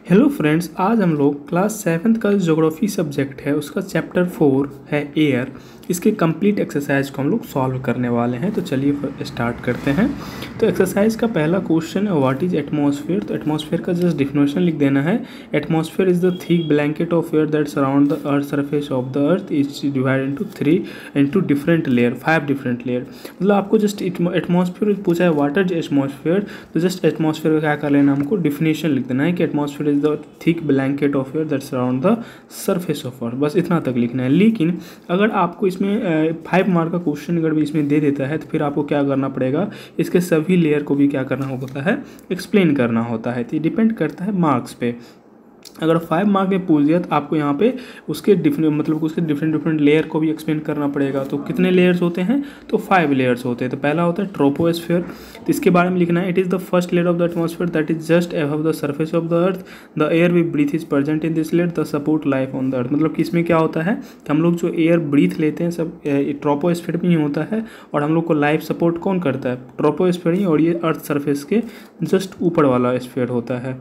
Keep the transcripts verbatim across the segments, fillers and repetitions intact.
Hello friends, आज हम लोग क्लास सेवन्थ का ज्योग्राफी सब्जेक्ट है उसका चैप्टर फोर है एयर। इसके कंप्लीट एक्सरसाइज को हम लोग सॉल्व करने वाले हैं। तो चलिए स्टार्ट करते हैं। तो एक्सरसाइज का पहला क्वेश्चन है व्हाट इज एटमॉस्फेयर। तो एटमॉस्फेयर का जस्ट डिफिनेशन लिख देना है। Atmosphere is the thick blanket of air that surround the earth surface of the earth is divide into three into different layer five different layer. मतलब आपको just atmosphere पूछा है what is atmosphere, तो just atmosphere का क्या कर लेना, हमको डिफिनेशन लिख देना है कि atmosphere is the thick blanket of air that surround the surface of earth. बस इतना तक लिखना है। लेकिन अगर आपको इसमें फाइव मार्क का क्वेश्चन अगर भी इसमें दे देता है तो फिर आपको क्या करना पड़ेगा, इसके सभी लेयर को भी क्या करना होता है, एक्सप्लेन करना होता है। तो ये डिपेंड करता है मार्क्स पे। अगर फाइव मार्क में पूछ दिया तो आपको यहाँ पे उसके डिफरेंट मतलब उसके डिफरेंट डिफरेंट लेयर को भी एक्सप्लेन करना पड़ेगा। तो कितने लेयर्स होते हैं, तो फाइव लेयर्स होते हैं। तो पहला होता है ट्रोपोस्फेयर। तो इसके बारे में लिखना है it is the first layer of the atmosphere that is just above the surface of the earth. The air we breathe is present in this layer the support life on the earth. मतलब कि इसमें क्या होता है कि हम लोग जो एयर ब्रीथ लेते हैं सब ट्रोपोस्फेयर में ही होता है, और हम लोग को लाइफ सपोर्ट कौन करता है, ट्रोपोस्फेयर ही, और ये अर्थ सरफेस के जस्ट ऊपर वाला स्फीयर होता है।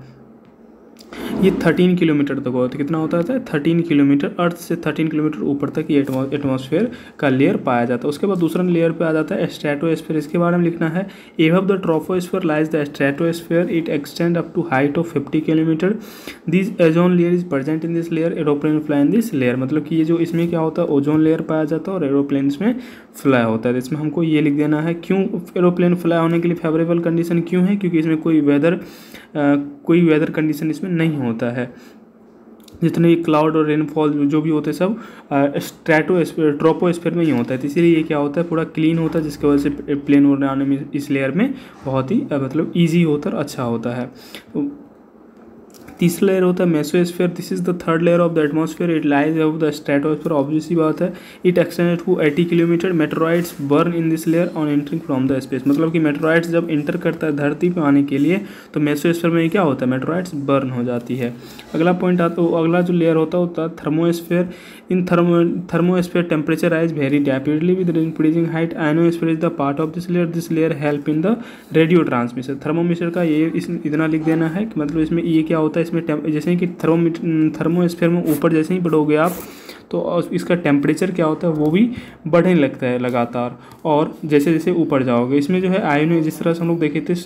ये थर्टीन किलोमीटर तक होता है। कितना होता है, थर्टीन किलोमीटर, अर्थ से थर्टीन किलोमीटर ऊपर तक ये एटमॉस्फेयर का लेयर पाया जाता है। उसके बाद दूसरा लेयर पे आ जाता है स्ट्रेटोस्फेयर। इसके बारे में लिखना है above the troposphere lies the stratosphere it extend up to height of fifty kilometre. This ozone layer is present in this layer, aeroplane fly in this layer. मतलब कि ये जो इसमें क्या होता है, ओजोन लेयर पाया जाता है और एरोप्लेन में फ्लाई होता है। इसमें हमको ये लिख देना है क्यों एरोप्लेन फ्लाई होने के लिए फेवरेबल कंडीशन क्यों है, क्योंकि इसमें कोई वेदर कोई वेदर कंडीशन इसमें नहीं होता है। जितने भी क्लाउड और रेनफॉल जो भी होते हैं सब स्ट्रेटोस्फीयर ट्रोपोस्फीयर में ही होता है। तो इसीलिए ये क्या होता है, पूरा क्लीन होता है, जिसकी वजह से प्लेन उड़ाने में इस लेयर में बहुत ही मतलब ईजी होता है और अच्छा होता है। तो तीसरा लेयर होता है mesosphere. This is the third layer of the atmosphere, it lies above the stratosphere. Obviously बात है, it extended to eighty kilometre. Meteoroids burn in this layer on entering from the space. मतलब कि meteoroids जब inter करता है धरती पे आने के लिए तो मेसोस्फीयर में क्या होता है, मेटेरॉइड्स बर्न हो जाती है। अगला पॉइंट आता है, अगला जो लेयर होता है होता है thermosphere. In thermo thermosphere temperature rise very rapidly with increasing height. Ionosphere is the part of this layer. This layer help in the radio transmission. Thermometer का ये इस इतना लिख देना है कि मतलब इसमें ये क्या होता है, इसमें जैसे कि थर्मोमीटर थर्मोस्फीयर में ऊपर जैसे ही बढ़ोगे आप तो इसका टेम्परेचर क्या होता है वो भी बढ़ने लगता है लगातार, और जैसे जैसे ऊपर जाओगे इसमें जो है आयन, जिस तरह से हम लोग देखे थे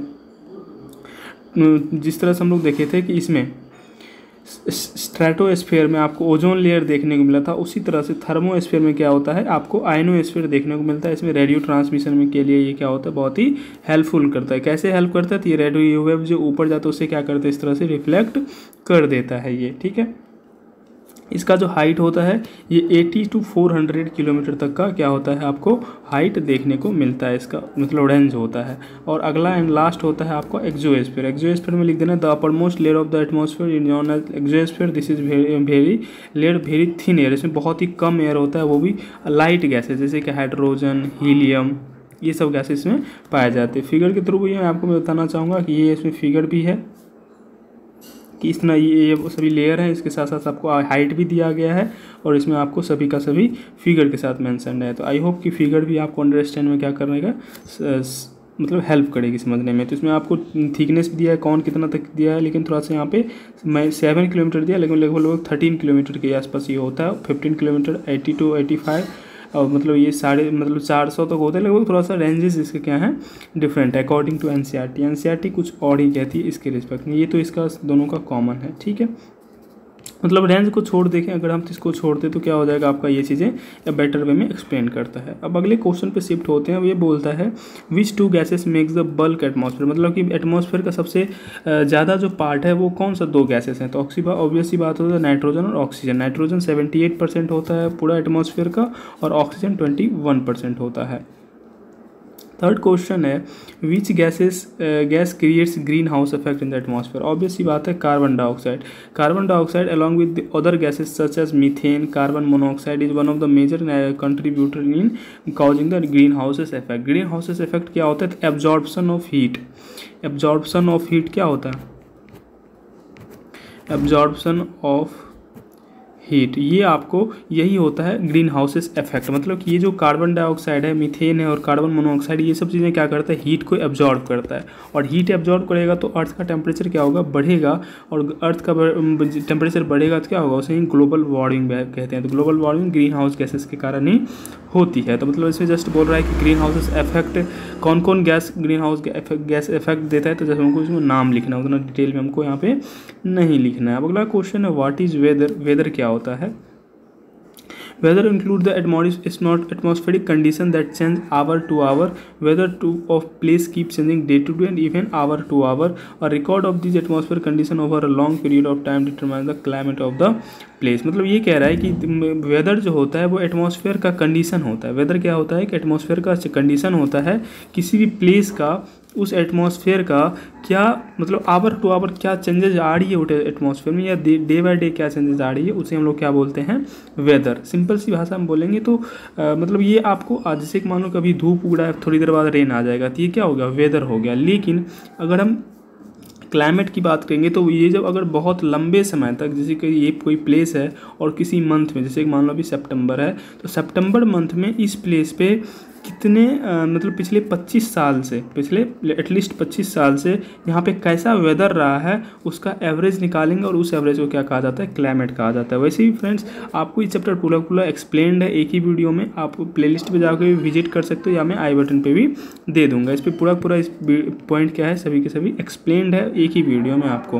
जिस तरह से हम लोग देखे थे कि इसमें स्ट्रेटोस्फीयर में आपको ओजोन लेयर देखने को मिला था, उसी तरह से थर्मोस्फीयर में क्या होता है, आपको आयनोस्फीयर देखने को मिलता है। इसमें रेडियो ट्रांसमिशन में के लिए ये क्या होता है, बहुत ही हेल्पफुल करता है। कैसे हेल्प करता है, तो ये रेडियो वेव जो ऊपर जाता है उससे क्या करता है, इस तरह से रिफ्लेक्ट कर देता है ये, ठीक है। इसका जो हाइट होता है ये अस्सी टू चार सौ किलोमीटर तक का क्या होता है, आपको हाइट देखने को मिलता है, इसका मतलब रेंज होता है। और अगला एंड लास्ट होता है आपका एक्सोस्फीयर। एक्सोस्फीयर में लिख देना the uppermost layer of the atmosphere is known as exosphere. This is very layer very thin air. इसमें बहुत ही कम एयर होता है, वो भी लाइट गैसेज जैसे कि हाइड्रोजन, हीलियम, ये सब गैसेज इसमें पाए जाते हैं। फिगर के थ्रू भी मैं आपको बताना चाहूँगा कि ये इसमें फिगर भी है कि इस तरह ये ये सभी लेयर हैं, इसके साथ साथ आपको हाइट भी दिया गया है और इसमें आपको सभी का सभी फिगर के साथ मेंशन है। तो आई होप कि फिगर भी आपको अंडरस्टैंड में क्या करने का मतलब हेल्प करेगी समझने में। तो इसमें आपको थिकनेस भी दिया है, कौन कितना तक दिया है, लेकिन थोड़ा सा यहाँ पे मैं सेवन किलोमीटर दिया, लेकिन लगभग लगभग थर्टीन किलोमीटर के आसपास ये होता है। Fifteen kilometre eighty two eighty five और मतलब ये साढ़े मतलब चार सौ तक होता है लगभग। थोड़ा सा रेंजेस इसके क्या हैं, डिफरेंट है अकॉर्डिंग टू एनसीईआरटी। एनसीईआरटी कुछ और ही कहती है इसके रिस्पेक्ट में, ये तो इसका दोनों का कॉमन है, ठीक है। मतलब रेंज को छोड़ देखें, अगर हम इसको छोड़ दें तो क्या हो जाएगा आपका, ये चीज़ें या बेटर वे में एक्सप्लेन करता है। अब अगले क्वेश्चन पे शिफ्ट होते हैं। ये बोलता है which two gases makes the bulk atmosphere. मतलब कि एटमॉस्फेयर का सबसे ज़्यादा जो पार्ट है वो कौन सा दो गैसेस हैं, तो ऑक्सीजन ऑब्वियसली बात होता है नाइट्रोजन और oxygen. Nitrogen seventy eight percent होता है पूरा एटमॉस्फेयर का और ऑक्सीजन ट्वेंटी वन परसेंट होता है। थर्ड क्वेश्चन है which gases gas creates green house effect in the atmosphere. Obviously बात है carbon dioxide. Carbon dioxide along with other gases such as methane, carbon monoxide is one of the major contributor in causing the green houses effect. Green houses effect क्या होता है, absorption of heat. Absorption of heat क्या होता है, absorption of heat. ये आपको यही होता है ग्रीन हाउसेस इफेक्ट, मतलब कि ये जो कार्बन डाइऑक्साइड है, मीथेन है और कार्बन मोनोऑक्साइड, ये सब चीज़ें क्या करता है, हीट को एब्जॉर्ब करता है। और हीट एब्जॉर्ब करेगा तो अर्थ का टेम्परेचर क्या होगा, बढ़ेगा। और अर्थ का टेम्परेचर बढ़ेगा तो क्या होगा, उसे ग्लोबल वार्मिंग कहते हैं। तो global warming green house gases के कारण ही होती है। तो मतलब इसमें जस्ट बोल रहा है कि ग्रीन हाउसेस इफेक्ट, कौन कौन gas green house gas effect देता है। तो जैसे हमको इसमें नाम लिखना है, उतना डिटेल में हमको यहाँ पे नहीं लिखना है। अब अगला क्वेश्चन है व्हाट इज वेदर। वेदर क्या होता है। Weather include the atmospheric condition that change hour to hour. Weather to of place keep changing day to day and even hour to hour. A record of these atmospheric condition over a long period of time determines the climate of the place. मतलब ये कह रहा है कि weather जो होता है वो एटमॉस्फेयर का कंडीशन होता है। वेदर क्या होता है कि एटमॉस्फेयर का कंडीशन होता है किसी भी प्लेस का, उस एटमॉस्फेयर का क्या मतलब आवर टू आवर क्या चेंजेस आ रही है एटमॉस्फेयर में, या डे बाय डे क्या चेंजेस आ रही है, उसे हम लोग क्या बोलते हैं, वेदर। सिंपल सी भाषा में बोलेंगे तो आ, मतलब ये आपको आज जैसे मान लो कभी धूप उड़ा है, थोड़ी देर बाद रेन आ जाएगा, तो ये क्या हो गया, वेदर हो गया। लेकिन अगर हम क्लाइमेट की बात करेंगे तो ये जब अगर बहुत लंबे समय तक, जैसे कि ये कोई प्लेस है और किसी मंथ में, जैसे मान लो अभी सितंबर है, तो सितंबर मंथ में इस प्लेस पे कितने आ, मतलब पिछले पच्चीस साल से, पिछले एटलीस्ट पच्चीस साल से यहाँ पे कैसा वेदर रहा है उसका एवरेज निकालेंगे और उस एवरेज को क्या कहा जाता है, क्लाइमेट कहा जाता है। वैसे ही फ्रेंड्स आपको ये चैप्टर पूरा पूरा एक्सप्लेन्ड है एक ही वीडियो में, आप प्लेलिस्ट पे जाकर भी विजिट कर सकते हो या मैं आई बटन पे भी दे दूंगा। इस पर पूरा पूरा इस पॉइंट क्या है सभी के सभी एक्सप्लेन्ड है एक ही वीडियो में आपको।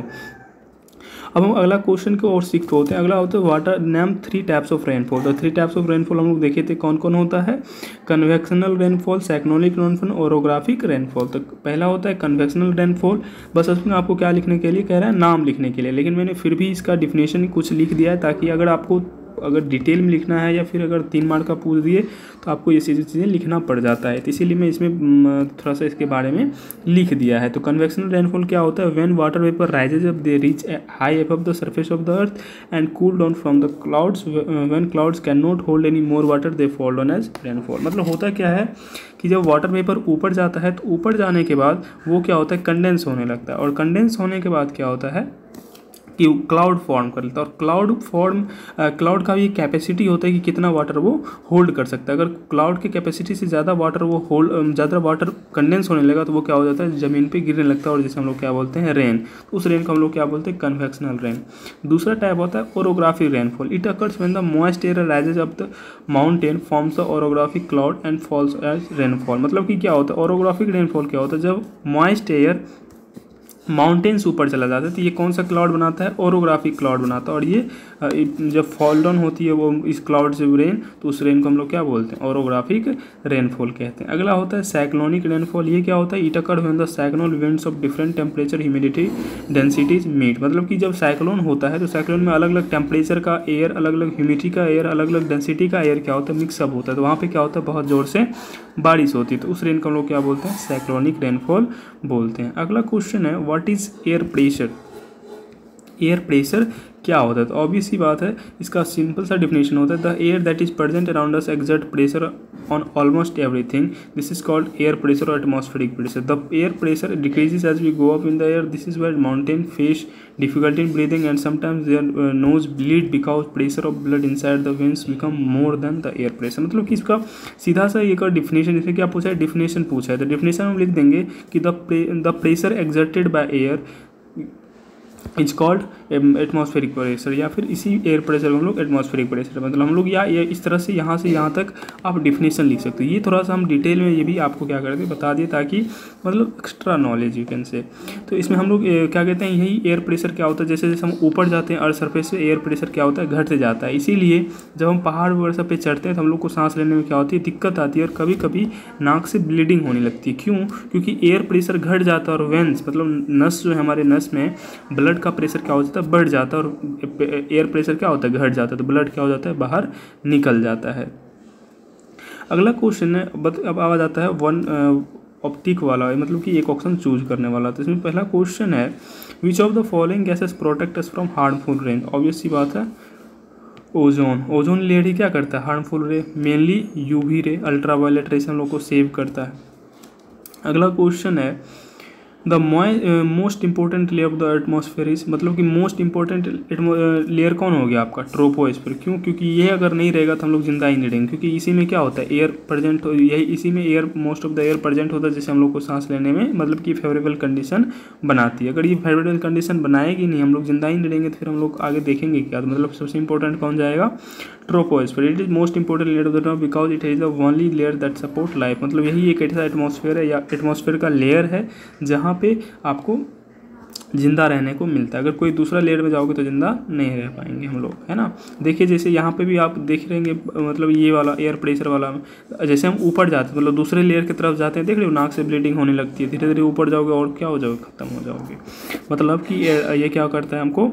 अब हम अगला क्वेश्चन को और सीखते होते हैं। अगला होता है water name three types of rainfall. तो थ्री टाइप्स ऑफ रेनफॉल हम लोग देखे थे कौन कौन होता है, convectional rainfall, cyclonic rainfall, orographic rainfall. तो पहला होता है कन्वेक्शनल रेनफॉल। बस उसमें आपको क्या लिखने के लिए कह रहा है, नाम लिखने के लिए, लेकिन मैंने फिर भी इसका डिफिनेशन कुछ लिख दिया है ताकि अगर आपको अगर डिटेल में लिखना है या फिर अगर तीन मार्क का पूछ दिए तो आपको ये चीज़ें चीज़ें लिखना पड़ जाता है। तो इसीलिए मैं इसमें थोड़ा सा इसके बारे में लिख दिया है। तो कन्वेक्शनल रेनफॉल क्या होता है, when water vapour rises up they reach high above the surface of the earth and cool down from the clouds, when clouds can not hold any more water they fall down as rainfall. मतलब होता क्या है कि जब water vapour ऊपर जाता है तो ऊपर जाने के बाद वो क्या होता है, कंडेंस होने लगता है, और कंडेंस होने के बाद क्या होता है कि क्लाउड फॉर्म कर लेता है। और क्लाउड फॉर्म क्लाउड का भी कैपेसिटी होता है कि कितना वाटर वो होल्ड कर सकता है। अगर क्लाउड की कैपेसिटी से ज़्यादा वाटर वो होल्ड ज़्यादा वाटर कंडेंस होने लगा तो वो क्या हो जाता है, ज़मीन पे गिरने लगता है, और जिसे हम लोग क्या बोलते हैं, रेन। तो उस रेन को हम लोग क्या बोलते हैं, कन्वेक्शनल रेन। दूसरा टाइप होता है orographic rainfall. It occurs when the moist air rises up the mountain forms the orographic cloud and falls as rainfall. मतलब कि क्या होता है, ओरोग्राफिक रेनफॉल क्या होता है, जब मॉइस्ट एयर माउंटेन्स ऊपर चला जाता है तो ये कौन सा क्लाउड बनाता है, ओरोग्राफिक क्लाउड बनाता है। और ये जब फॉल डाउन होती है वो इस क्लाउड से रेन, तो उस रेन को हम लोग क्या बोलते हैं, ओरोग्राफिक रेनफॉल कहते हैं। अगला होता है साइक्लोनिक रेनफॉल। ये क्या होता है, it occur when the cyclone winds of different temperature humidity densities meet. मतलब कि जब साइक्लोन होता है तो साइक्लोन में अलग अलग टेम्परेचर का एयर, अलग अलग ह्यूमिडिटी का एयर, अलग अलग डेंसिटी का एयर क्या होता है, मिक्सअप होता है। तो वहाँ पे क्या होता है, बहुत ज़ोर से बारिश होती है, तो उस रेन को हम लोग क्या बोलते हैं, साइक्लोनिक रेनफॉल बोलते हैं। अगला क्वेश्चन है what is air pressure. Air pressure क्या होता है, तो ऑब्वियस सी बात है, इसका सिंपल सा डिफिनेशन होता है the air that is present around us exert pressure on almost everything, this is called air pressure और atmospheric pressure. The air pressure decreases as we go up in the air, this is where mountain face difficulty in breathing and sometimes their uh, nose bleed because pressure of blood inside the veins become more than the air pressure। मतलब कि इसका सीधा सा एक definition, जैसे कि आप पूछा है डिफिनेशन पूछा है तो डिफिनेशन हम लिख देंगे कि the the pressure exerted by air is called atmospheric pressure, या फिर इसी एयर प्रेशर को हम लोग एटमॉस्फेरिक प्रेशर, मतलब हम लोग या ये इस तरह से यहाँ से यहाँ तक आप डिफिनेशन लिख सकते हो। ये थोड़ा सा हम डिटेल में ये भी आपको क्या करते बता दिए ताकि मतलब extra knowledge you can say. तो इसमें हम लोग क्या कहते हैं, यही एयर प्रेशर क्या होता है, जैसे जैसे हम ऊपर जाते हैं अर्थ सरफेस से एयर प्रेशर क्या होता है, घटते जाता है। इसीलिए जब हम पहाड़ वगैरह सब पे चढ़ते हैं तो हम लोग को सांस लेने में क्या होती है, दिक्कत आती है, और कभी कभी नाक से ब्लीडिंग होने लगती है। क्यों, क्योंकि एयर प्रेशर घट जाता है और वेंस मतलब नस जो है हमारे नस में ब्लड का प्रेशर क्या हो जाता है, बढ़ जाता है, और एयर प्रेशर क्या होता है, घट जाता है, तो ब्लड क्या हो जाता है, बाहर निकल जाता है। अगला क्वेश्चन है, अब आ जाता है वन ऑप्टिक वाला, मतलब कि एक ऑप्शन चूज करने वाला। तो इसमें पहला क्वेश्चन है which of the following gases protect us from harmful rain. Obvious सी बात है ओजोन। ओजोन लेयर ही क्या करता है, हार्मफुल रे, मेनली यूवी रे, अल्ट्रावायलेट रे से हम लोग को सेव करता है। अगला क्वेश्चन है the most important layer of the atmosphere is, मतलब कि मोस्ट इंपॉर्टेंट लेयर कौन हो गया आपका, ट्रोपोस्फीयर। क्यों? क्योंकि ये अगर नहीं रहेगा तो हम लोग जिंदा ही नहीं रहेंगे, क्योंकि इसी में क्या होता है, एयर प्रेजेंट, यही इसी में air, most of the air present होता है, जिससे हम लोग को सांस लेने में मतलब कि फेवरेबल कंडीशन बनाती है। अगर ये फेवरेबल कंडीशन बनाएगी नहीं, हम लोग जिंदा ही नहीं रहेंगे, तो फिर हम लोग आगे देखेंगे क्या। तो मतलब सबसे इंपॉर्टेंट कौन जाएगा, troposphere. It is most important layer of the trop because it is the only layer that support life, मतलब यही एक ऐसा एटमॉस्फेयर है या एटमॉस्फेयर का लेयर है जहाँ पे आपको जिंदा रहने को मिलता है। अगर कोई दूसरा लेयर में जाओगे तो जिंदा नहीं रह पाएंगे हम लोग, है ना। देखिए जैसे यहाँ पे भी आप देख रहेंगे, मतलब ये वाला एयर प्रेशर वाला, जैसे हम ऊपर जाते हैं मतलब दूसरे लेयर की तरफ जाते हैं, देख रहे हो नाक से ब्लीडिंग होने लगती है, धीरे धीरे ऊपर जाओगे और क्या हो जाओगे, खत्म हो जाओगे। मतलब कि ये क्या करता है हमको,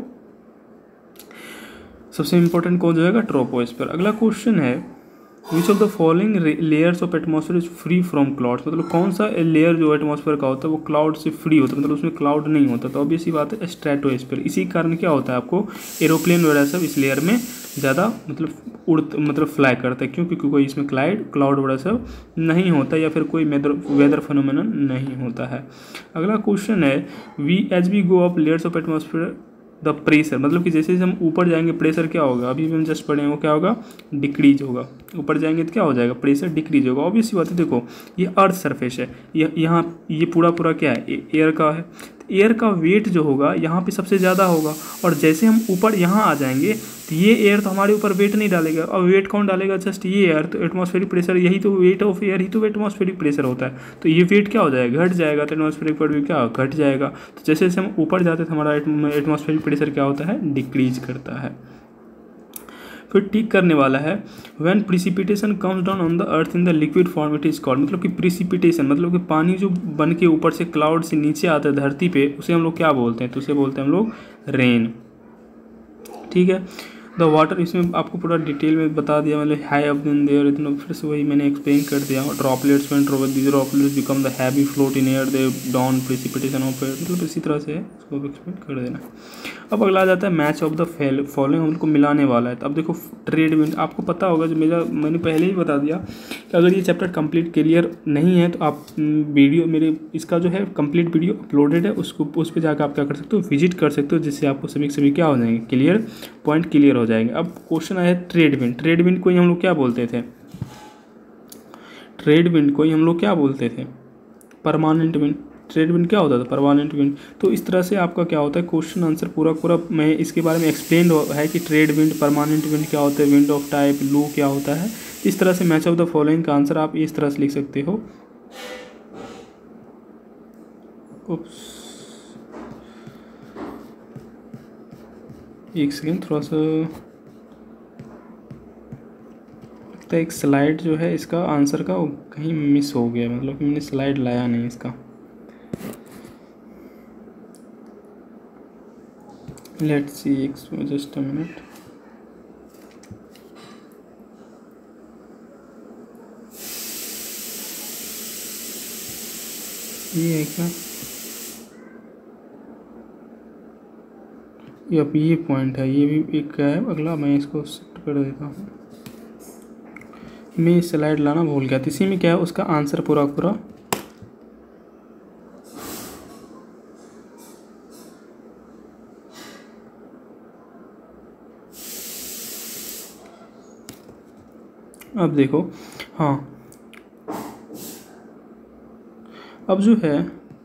सबसे इंपॉर्टेंट कौन जाएगा, ट्रोपोस्फीयर। अगला क्वेश्चन है, which of the following layers of atmosphere is free from clouds, मतलब कौन सा लेयर जो एटमॉस्फेयर का होता है वो क्लाउड से फ्री होता है, मतलब उसमें क्लाउड नहीं होता। तो ऑब्वियस ही बात है स्ट्रेटोस्फीयर। इसी कारण क्या होता है, आपको एरोप्लेन वगैरह सब इस लेयर में ज़्यादा मतलब उड़ मतलब फ्लाई करता है। क्यों? क्योंकि कोई इसमें क्लाइड क्लाउड वगैरह सब नहीं होता, या फिर कोई वेदर वेदर फिनोमेनन नहीं होता है। अगला क्वेश्चन है, we as we go up layers of atmosphere the pressure, मतलब कि जैसे जैसे हम ऊपर जाएंगे प्रेशर क्या होगा, अभी भी हम जस्ट पढ़े हैं, वो क्या होगा, डिक्रीज होगा। ऊपर जाएंगे तो क्या हो जाएगा, प्रेशर डिक्रीज होगा। ऑब्वियसली बात है, देखो ये अर्थ सरफेस है, ये यहाँ ये पूरा पूरा क्या है, एयर का है। एयर का वेट जो होगा यहाँ पे सबसे ज़्यादा होगा, और जैसे हम ऊपर यहाँ आ जाएंगे तो ये एयर तो हमारे ऊपर वेट नहीं डालेगा। और वेट कौन डालेगा, जस्ट ये एयर। तो एटमॉस्फेरिक प्रेशर, यही तो वेट ऑफ एयर ही तो एटमॉस्फेरिक प्रेशर होता है। तो ये वेट क्या हो जाएगा, घट जाएगा, तो एटमॉस्फेरिक प्रेशर क्या घट जाएगा। तो जैसे जैसे हम ऊपर जाते हैं हमारा एटमॉस्फेरिक प्रेशर क्या होता है, डिक्रीज करता है। फिर टिक करने वाला है, when precipitation comes down on the earth in the liquid form it is called, मतलब कि प्रिसिपिटेशन मतलब कि पानी जो बन के ऊपर से क्लाउड से नीचे आता है धरती पे, उसे हम लोग क्या बोलते हैं, तो उसे बोलते हैं हम लोग रेन। ठीक है, द वाटर, इसमें आपको पूरा डिटेल में बता दिया, मतलब हाई अप इन देयर, इतना फिर से वही मैंने एक्सप्लेन कर दिया। Droplets when travel these droplets become the heavy float in air they down precipitation of air, मतलब इसी तरह से इसको एक्सप्लेन कर देना। अब अगला आ जाता है मैच ऑफ द फॉलोइंग, उनको मिलाने वाला है। तो अब देखो ट्रेड विंड, आपको पता होगा, जो मेरा मैंने पहले ही बता दिया कि अगर ये चैप्टर कंप्लीट क्लियर नहीं है तो आप वीडियो मेरे इसका जो है कंप्लीट वीडियो अपलोडेड है, उसको उस पर जाकर आप क्या कर सकते हो, विजिट कर सकते हो, जिससे आपको सभी सभी क्या हो जाएंगे, क्लियर पॉइंट क्लियर हो जाएंगे। अब क्वेश्चन आया ट्रेड विंड। ट्रेड विंड को ही हम लोग क्या बोलते थे, ट्रेड विंड को ही हम लोग क्या बोलते थे, परमानेंट विंड। ट्रेड विंड क्या होता था, परमानेंट विंड। तो इस तरह से आपका क्या होता है, क्वेश्चन आंसर पूरा पूरा मैं इसके बारे में एक्सप्लेन है कि ट्रेड विंड, परमानेंट विंड क्या होता है, विंड ऑफ टाइप, लू क्या होता है। इस तरह से मैच ऑफ द फॉलोइंग का आंसर आप इस तरह से लिख सकते हो। उप्स, एक सेकेंड, थोड़ा सा लगता है एक स्लाइड जो है इसका आंसर का कहीं मिस हो गया, मतलब कि मैंने स्लाइड लाया नहीं इसका। Let's see, just a minute. ये है क्या, ये अब ये पॉइंट है, ये भी एक क्या है। अगला मैं इसको सेट कर देता हूँ, मैं स्लाइड लाना भूल गया। इसी में क्या है, उसका आंसर पूरा पूरा अब देखो, हाँ अब जो है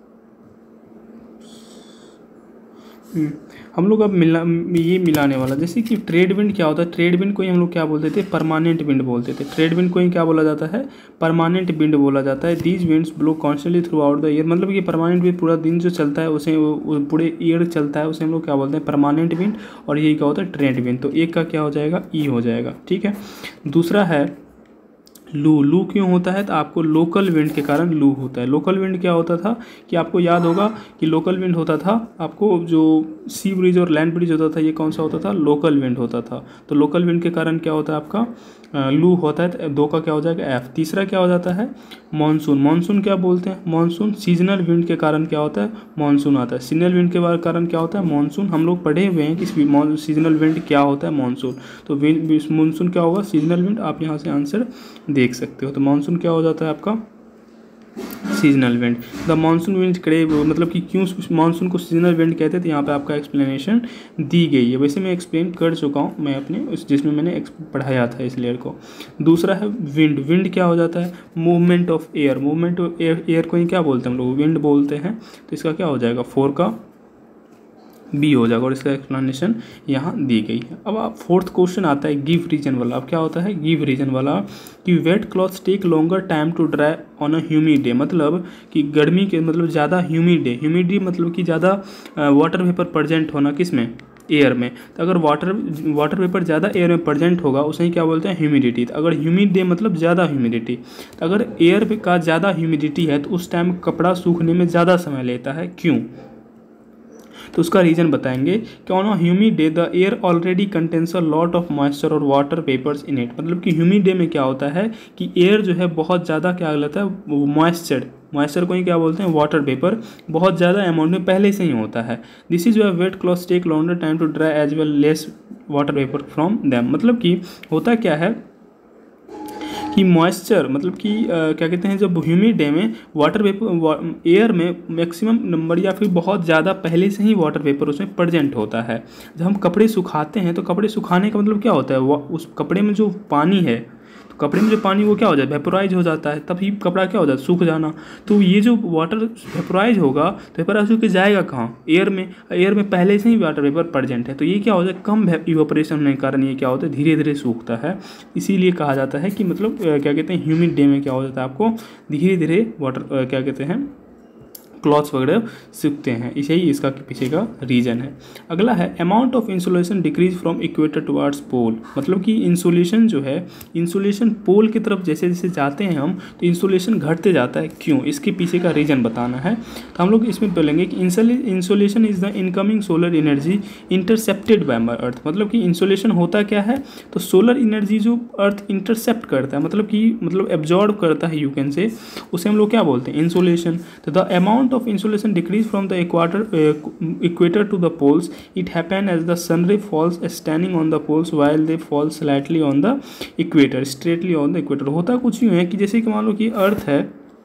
हम लोग अब मिला ये मिलाने वाला, जैसे कि ट्रेड विंड क्या होता है, ट्रेड विंड को ही हम लोग क्या बोलते थे, परमानेंट विंड बोलते थे। ट्रेड विंड को ही क्या बोला जाता है, परमानेंट विंड बोला जाता है। These winds blow constantly throughout the year, मतलब कि परमानेंट विंड पूरा दिन जो चलता है उसे पूरे ईयर चलता है, उसे हम लोग क्या बोलते हैं, परमानेंट विंड। और यही क्या होता है, ट्रेड विंड। तो एक का क्या हो जाएगा, ई हो जाएगा। ठीक है, दूसरा है लू। लू क्यों होता है, तो आपको लोकल विंड के कारण लू होता है। लोकल विंड क्या होता था कि आपको याद होगा कि लोकल विंड होता था, आपको जो सी ब्रिज और लैंड ब्रिज होता था, ये कौन सा होता था, लोकल विंड होता था। तो लोकल विंड के कारण क्या होता है, आपका लू होता है। तो दो का क्या हो जाएगा, एफ। तीसरा क्या हो जाता है, मानसून। मानसून क्या बोलते हैं, मानसून सीजनल विंड के कारण क्या होता है, मानसून आता है। सीजनल विंड के कारण क्या होता है, मानसून। हम लोग पढ़े हुए हैं कि सीजनल विंड क्या होता है, मानसून। तो मानसून क्या होगा, सीजनल विंड। आप यहाँ से आंसर देख सकते हो। तो मानसून क्या हो जाता है आपका, seasonal wind. The monsoon wind crave, मतलब कि क्यों मानसून को सीजनल विंड कहते हैं, तो यहाँ पे आपका एक्सप्लेनेशन दी गई है। वैसे मैं एक्सप्लेन कर चुका हूँ मैं अपने उस जिसमें मैंने पढ़ाया था इस लेयर को। दूसरा है विंड। विंड क्या हो जाता है, movement of air. Movement of air, air को ही क्या बोलते हैं हम लोग, विंड बोलते हैं। तो इसका क्या हो जाएगा, फोर का बी हो जाएगा और इसका एक्सप्लेनेशन यहाँ दी गई है। अब आप फोर्थ क्वेश्चन आता है गिव रीजन वाला। अब क्या होता है गिव रीजन वाला, कि wet clothes take longer time to dry on a humid day. मतलब कि गर्मी के मतलब ज़्यादा ह्यूमिड डे, ह्यूमिड डे मतलब कि ज़्यादा वाटर वेपर प्रेजेंट होना किस में, एयर में। तो अगर वाटर वाटर वेपर ज़्यादा एयर में प्रेजेंट होगा उसे ही क्या बोलते हैं, ह्यूमिडिटी। तो अगर ह्यूमिड डे मतलब ज़्यादा ह्यूमिडिटी, तो अगर एयर का ज़्यादा ह्यूमिडिटी है तो उस टाइम कपड़ा सूखने में ज़्यादा समय लेता है, क्यों? तो उसका रीज़न बताएंगे कि on a humid day the air already contains a lot of moisture और वाटर वेपर्स इन इट। मतलब कि ह्यूमिड डे में क्या होता है कि एयर जो है बहुत ज़्यादा क्या लेता है, मॉइस्चर मॉइस्चर को ही क्या बोलते हैं, वाटर वेपर बहुत ज़्यादा अमाउंट में पहले से ही होता है। This is why wet clothes take longer time to dry as well less water vapour from them. मतलब कि होता क्या है कि मॉइस्चर मतलब कि आ, क्या कहते हैं, जब ह्यूमिड डे में वाटर वेपर एयर में मैक्सिमम नंबर या फिर बहुत ज़्यादा पहले से ही वाटर वेपर उसमें प्रेजेंट होता है। जब हम कपड़े सुखाते हैं तो कपड़े सुखाने का मतलब क्या होता है, वो उस कपड़े में जो पानी है, तो कपड़े में जो पानी वो क्या हो जाए, वेपोराइज हो जाता है, तभी कपड़ा क्या हो जाता है, सूख जाना। तो ये जो वाटर वेपोराइज होगा तो वेपोराइज होकर जाएगा कहाँ, एयर में। एयर में पहले से ही वाटर वेपर प्रेजेंट है, तो ये क्या होता है, कम इवेपोरेशन होने के कारण ये क्या होता है, धीरे धीरे सूखता है। इसीलिए कहा जाता है कि मतलब क्या कहते हैं, ह्यूमिड डे में क्या हो जाता है, आपको धीरे धीरे वाटर क्या कहते हैं, क्लॉथ्स वगैरह सूखते हैं। इसे ही इसका पीछे का रीज़न है। अगला है amount of insulation decrease from equator towards pole. मतलब कि इंसुलेशन जो है, इंसुलेशन पोल की तरफ जैसे जैसे जाते हैं हम तो इंसुलेशन घटते जाता है, क्यों? इसके पीछे का रीज़न बताना है। तो हम लोग इसमें बोलेंगे कि insulation is the incoming solar energy intercepted by earth. मतलब कि इंसुलेशन होता क्या है, तो सोलर एनर्जी जो अर्थ इंटरसेप्ट करता है, मतलब कि मतलब एब्जॉर्ब करता है, यू कैन से, उसे हम लोग क्या बोलते हैं, इंसुलेशन। तो the amount of insolation decrease from the equator uh, equator to the poles. It happen as the sun ray falls standing on the poles while they fall slightly on the equator, straightly on the equator. होता कुछ यूँ है कि जैसे कि मान लो कि अर्थ है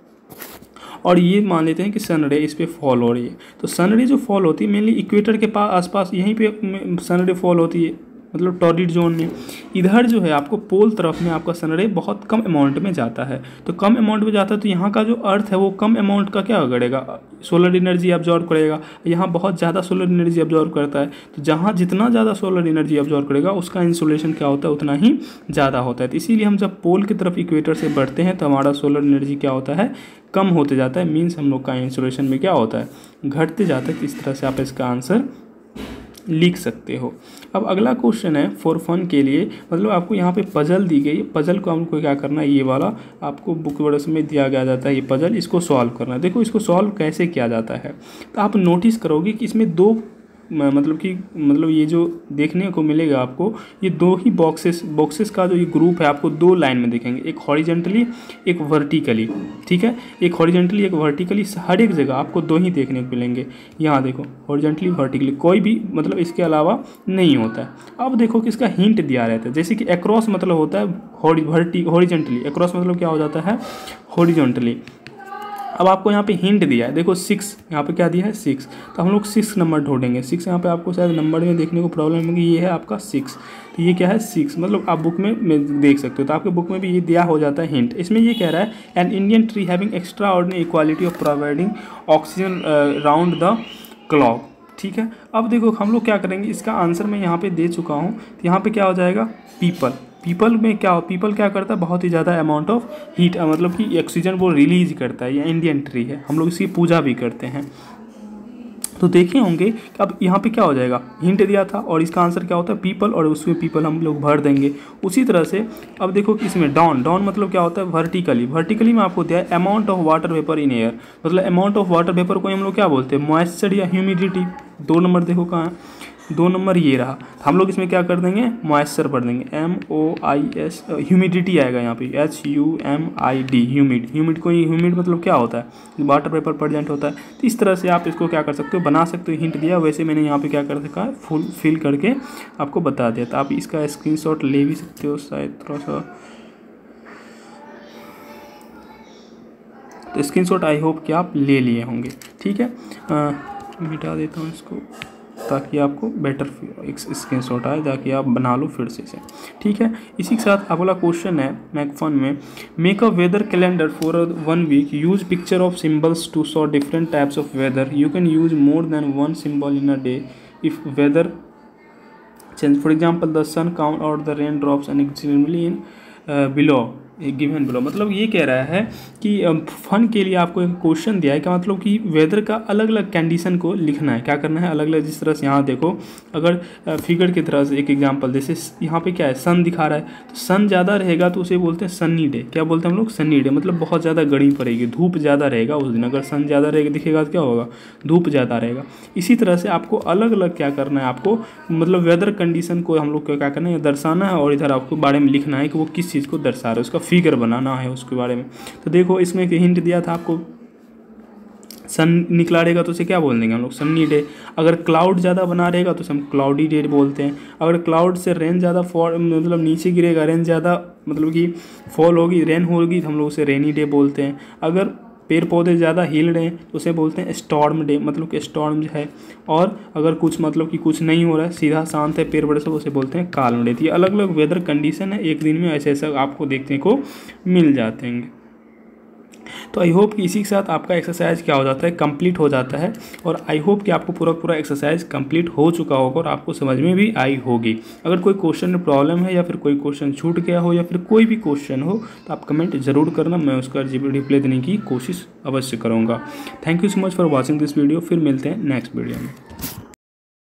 और ये मान लेते हैं कि सन रे इस पे फॉल हो रही है, तो सन रे जो फॉल होती है मेनली इक्वेटर के पास आसपास यहीं पे सन रे फॉल होती है, मतलब टॉर्रिड जोन में। इधर जो है आपको पोल तरफ में आपका सन रे बहुत कम अमाउंट में जाता है, तो कम अमाउंट में जाता है तो यहाँ का जो अर्थ है वो कम अमाउंट का क्या करेगा, सोलर एनर्जी एब्जॉर्ब करेगा। यहाँ बहुत ज़्यादा सोलर एनर्जी एब्जॉर्ब करता है, तो जहाँ जितना ज़्यादा सोलर एनर्जी एब्जॉर्ब करेगा उसका इंसुलेशन क्या होता है, उतना ही ज़्यादा होता है। तो इसीलिए हम जब पोल की तरफ इक्वेटर से बढ़ते हैं तो हमारा सोलर एनर्जी क्या होता है, कम होते जाता है। मीन्स हम लोग का इंसुलेशन में क्या होता है, घटते जाता है। तो इस तरह से आप इसका आंसर लिख सकते हो। अब अगला क्वेश्चन है फॉर फन के लिए, मतलब आपको यहाँ पे पजल दी गई। पजल को हमको क्या करना है, ये वाला आपको बुक वर्ड्स में दिया गया जाता है, ये पजल, इसको सॉल्व करना है। देखो इसको सॉल्व कैसे किया जाता है, तो आप नोटिस करोगे कि इसमें दो मतलब कि मतलब ये जो देखने को मिलेगा आपको, ये दो ही बॉक्सेस बॉक्सेस का जो ये ग्रुप है आपको दो लाइन में दिखेंगे, एक हॉरिजेंटली एक वर्टिकली, ठीक है, एक हॉरिजेंटली एक वर्टिकली, हर एक जगह आपको दो ही देखने को मिलेंगे। यहाँ देखो हॉरिजेंटली वर्टिकली, कोई भी मतलब इसके अलावा नहीं होता है। अब देखो कि इसका हिंट दिया रहता है, जैसे कि अक्रॉस मतलब होता है हॉरिजेंटली, अक्रॉस मतलब क्या हो जाता है, हॉरिजॉन्टली। अब आपको यहाँ पे हिंट दिया है, देखो सिक्स, यहाँ पे क्या दिया है, सिक्स, तो हम लोग सिक्स नंबर ढूंढेंगे। सिक्स यहाँ पे आपको शायद नंबर में देखने को प्रॉब्लम होगी, ये है आपका सिक्स, तो ये क्या है, सिक्स, मतलब आप बुक में, में देख सकते हो, तो आपके बुक में भी ये दिया हो जाता है हिंट। इसमें ये कह रहा है an Indian tree having extraordinary equality of providing oxygen round the clock, ठीक है। अब देखो हम लोग क्या करेंगे, इसका आंसर मैं यहाँ पे दे चुका हूँ, तो यहाँ पे क्या हो जाएगा, पीपल। पीपल में क्या हो, पीपल क्या करता है, बहुत ही ज़्यादा अमाउंट ऑफ हीट मतलब कि ऑक्सीजन वो रिलीज करता है। ये इंडियन ट्री है, हम लोग इसकी पूजा भी करते हैं। तो देखे होंगे कि अब यहाँ पे क्या हो जाएगा, हिंट दिया था और इसका आंसर क्या होता है, पीपल, और उसमें पीपल हम लोग भर देंगे। उसी तरह से अब देखो कि इसमें डाउन, डाउन मतलब क्या होता है, वर्टिकली। वर्टिकली में आपको दिया है amount of water vapour in air, मतलब अमाउंट ऑफ वाटर वेपर को हम लोग क्या बोलते हैं, मॉइस्चर या ह्यूमिडिटी। दो नंबर देखो कहाँ है, दो नंबर ये रहा, तो हम लोग इसमें क्या कर देंगे, मॉइस्चर पढ़ देंगे, M O I S, humidity आएगा यहाँ पे, H U M I D, humid. Humid को ह्यूमिड मतलब क्या होता है, वाटर वेपर प्रेजेंट होता है। तो इस तरह से आप इसको क्या कर सकते हो, बना सकते हो, हिंट दिया वैसे मैंने यहाँ पे क्या कर रखा है, फुल फिल करके आपको बता दिया। तो आप इसका स्क्रीनशॉट ले भी सकते हो, शायद थोड़ा सा तो स्क्रीनशॉट आई होप कि आप ले लिए होंगे। ठीक है, आ, मिटा देता हूँ इसको ताकि आपको बेटर एक स्क्रीनशॉट आए, ताकि आप बना लो फिर से इसे। ठीक है, इसी के साथ अगला क्वेश्चन है मैकफन में, make a weather calendar for one week, use picture of symbols to show different types of weather, you can use more than one symbol in a day if weather change, for example the sun count out the rain drops and extremely in below given below. मतलब ये कह रहा है कि fun के लिए आपको एक क्वेश्चन दिया है, क्या मतलब कि वेदर का अलग अलग कंडीशन को लिखना है। क्या करना है, अलग अलग, जिस तरह से यहाँ देखो, अगर फिगर की तरह से एक एग्जांपल, जैसे यहाँ पे क्या है, सन दिखा रहा है, तो सन ज़्यादा रहेगा तो उसे बोलते हैं सन्नी डे। क्या बोलते हैं हम लोग, सन्नी डे, मतलब बहुत ज़्यादा गर्मी पड़ेगी, धूप ज़्यादा रहेगा उस दिन। अगर सन ज़्यादा रहेगा दिखेगा तो क्या होगा, धूप ज़्यादा रहेगा। इसी तरह से आपको अलग अलग क्या करना है, आपको मतलब वेदर कंडीशन को हम लोग को क्या करना है, दर्शाना है, और इधर आपको बारे में लिखना है कि वो किस चीज़ को दर्शा रहा है, उसका फिगर बनाना है उसके बारे में। तो देखो इसमें एक हिंट दिया था आपको, सन निकला रहेगा तो उसे क्या बोल देंगे हम लोग, सन्नी डे। अगर क्लाउड ज़्यादा बना रहेगा तो उसे हम क्लाउडी डे बोलते हैं। अगर क्लाउड से रेन ज़्यादा फॉल मतलब नीचे गिरेगा, रेन ज़्यादा मतलब कि फॉल होगी, रेन होगी, तो हम लोग उसे रेनी डे बोलते हैं। अगर पेड़ पौधे ज़्यादा हिल रहे हैं तो उसे बोलते हैं स्टॉर्म डे, मतलब कि स्टॉर्म जो है। और अगर कुछ मतलब कि कुछ नहीं हो रहा है, सीधा शांत है, पेड़ बड़े सब, उसे बोलते हैं काल्म डे। ये अलग अलग वेदर कंडीशन है, एक दिन में ऐसे ऐसा आपको देखने को मिल जाते हैं। तो आई होप कि इसी के साथ आपका एक्सरसाइज क्या हो जाता है, कंप्लीट हो जाता है। और आई होप कि आपको पूरा पूरा एक्सरसाइज कंप्लीट हो चुका होगा और आपको समझ में भी आई होगी। अगर कोई क्वेश्चन में प्रॉब्लम है या फिर कोई क्वेश्चन छूट गया हो या फिर कोई भी क्वेश्चन हो तो आप कमेंट जरूर करना, मैं उसका रिप्लाई देने की कोशिश अवश्य करूँगा। Thank you so much for watching this video. फिर मिलते हैं नेक्स्ट वीडियो में।